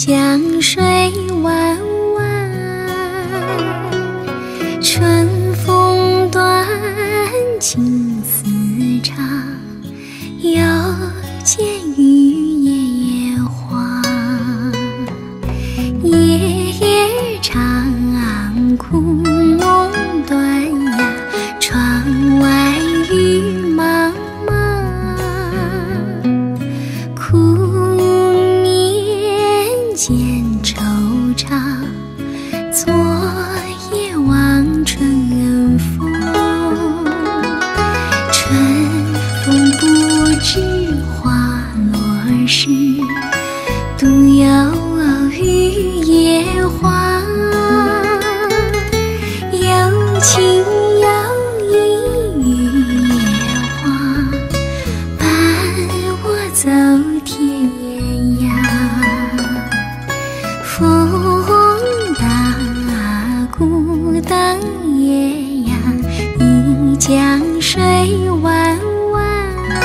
江水弯弯，春风短，青丝长，又见雨夜夜花。夜夜长，苦梦断呀，窗外雨茫茫。苦眠见惆怅，昨夜望春风。春风不知花落时，独有雨夜花。有情有义雨夜花，伴我走天涯。风大鼓灯夜呀，一江水弯弯。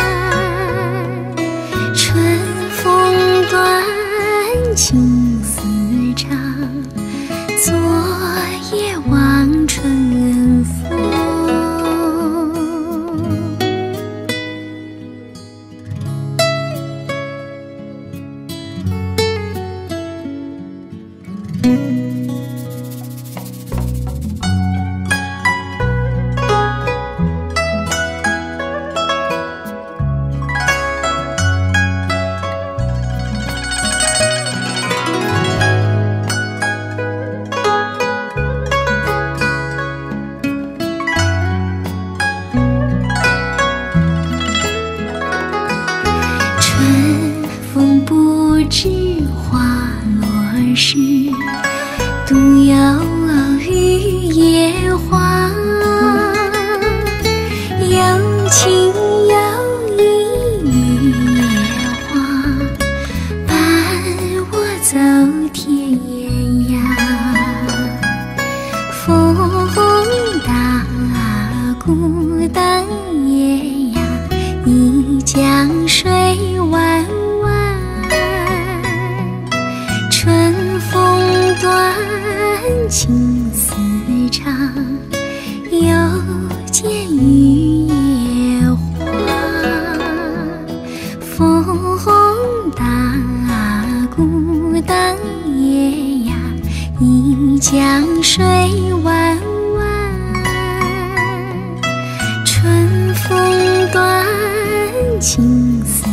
春风短，青丝长，昨夜望春风。风不知花落时，独有雨夜花。有情有义雨夜花，伴我走天涯。风大鼓灯夜呀，一江水弯弯。春风短，青丝长，又见雨夜花。风大鼓灯夜呀，一江水弯弯。春风短，青丝